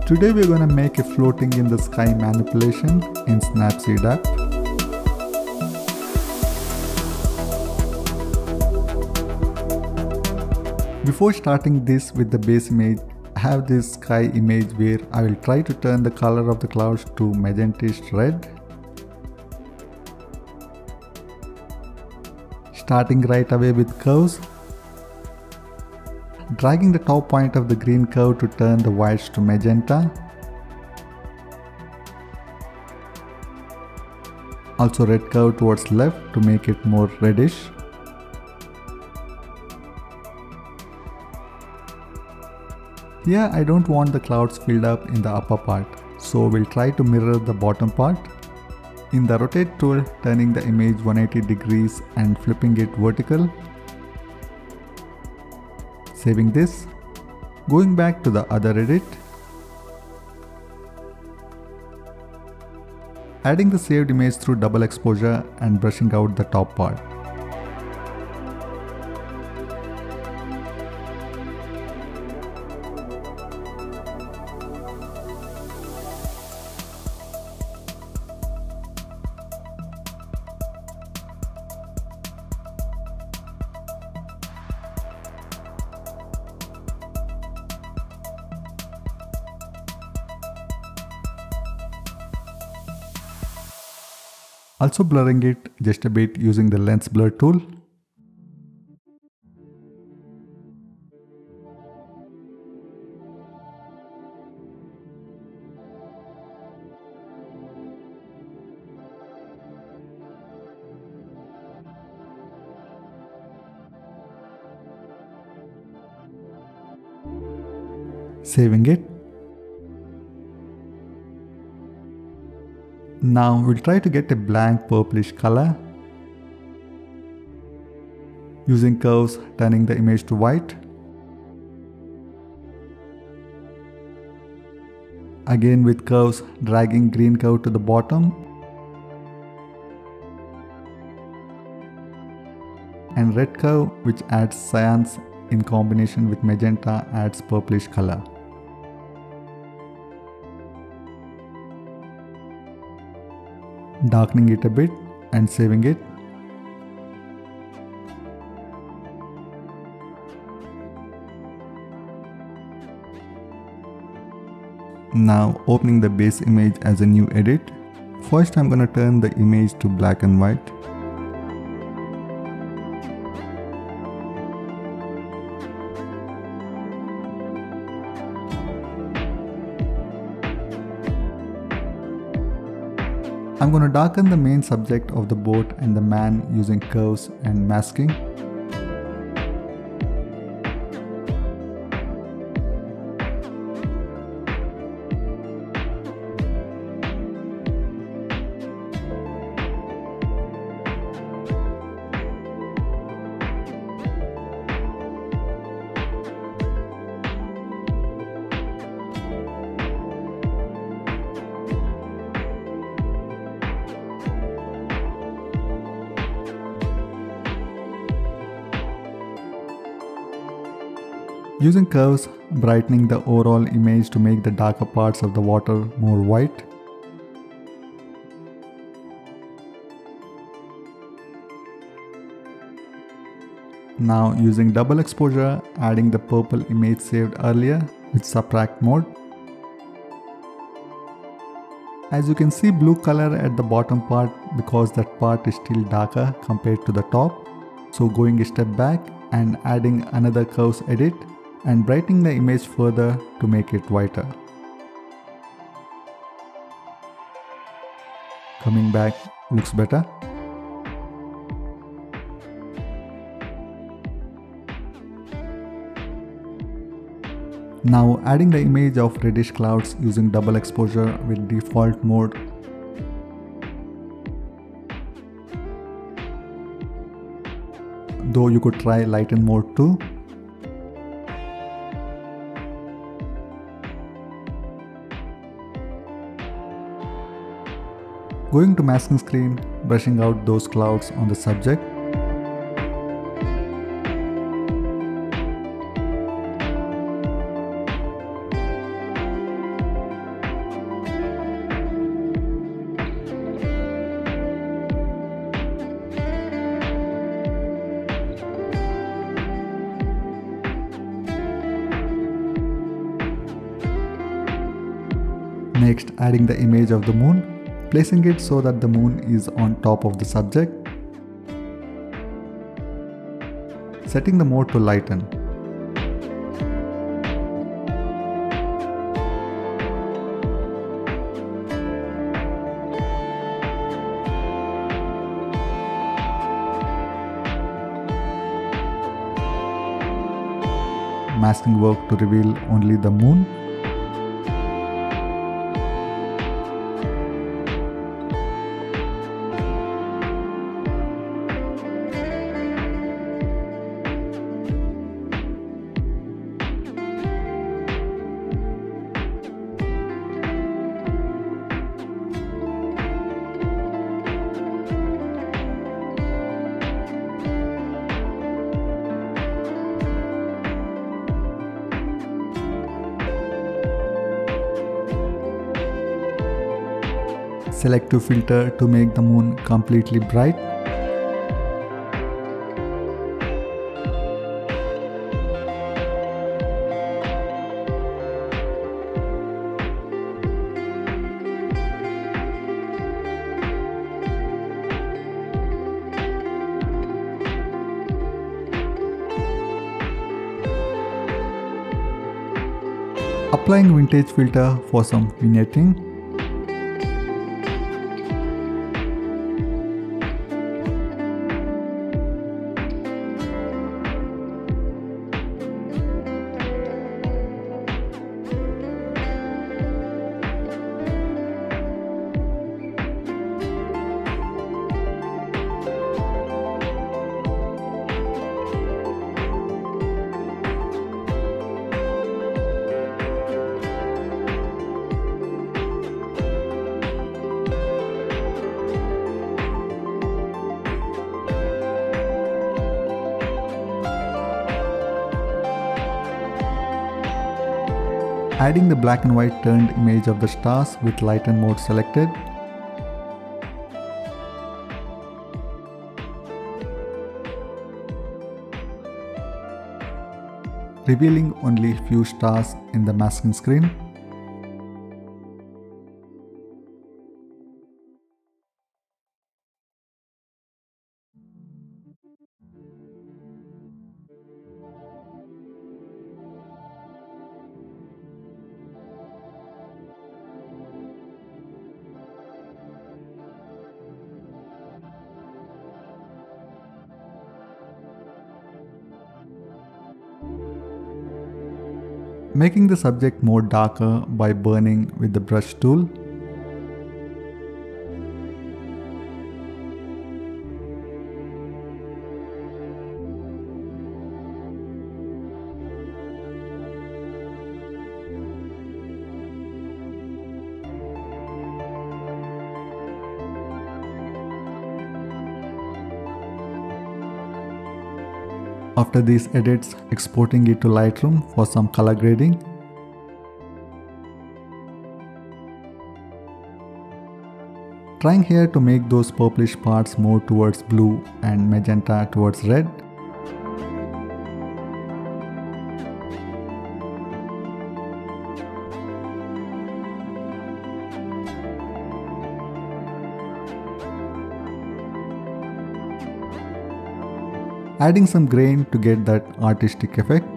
Today we're gonna make a floating in the sky manipulation in Snapseed app. Before starting this with the base image, I have this sky image where I will try to turn the color of the clouds to magentish red. Starting right away with curves. Dragging the top point of the green curve to turn the whites to magenta. Also red curve towards left to make it more reddish. Here I don't want the clouds filled up in the upper part, so we'll try to mirror the bottom part. In the rotate tool, turning the image 180 degrees and flipping it vertical. Saving this, going back to the other edit. Adding the saved image through double exposure and brushing out the top part. Also blurring it just a bit using the lens blur tool. Saving it. Now we'll try to get a blank purplish color. Using curves, turning the image to white. Again with curves, dragging green curve to the bottom. And red curve, which adds cyans in combination with magenta, adds purplish color. Darkening it a bit and saving it. Now opening the base image as a new edit. First I'm gonna turn the image to black and white. I'm going to darken the main subject of the boat and the man using curves and masking. Using curves, brightening the overall image to make the darker parts of the water more white. Now using double exposure, adding the purple image saved earlier with subtract mode. As you can see, blue color at the bottom part because that part is still darker compared to the top. So going a step back and adding another curves edit and brightening the image further to make it whiter. Coming back, looks better. Now adding the image of reddish clouds using double exposure with default mode. Though you could try lighten mode too. Going to masking screen, brushing out those clouds on the subject. Next, adding the image of the moon, placing it so that the moon is on top of the subject. Setting the mode to lighten. Masking work to reveal only the moon. Selective filter to make the moon completely bright. Applying vintage filter for some vignetting. Adding the black and white turned image of the stars with lighten mode selected. Revealing only few stars in the masking screen. Making the subject more darker by burning with the brush tool. After these edits, exporting it to Lightroom for some color grading. Trying here to make those purplish parts more towards blue and magenta towards red. Adding some grain to get that artistic effect.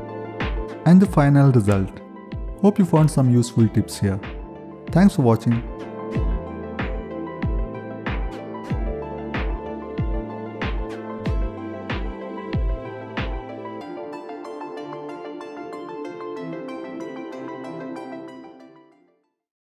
And the final result. Hope you found some useful tips here. Thanks for watching.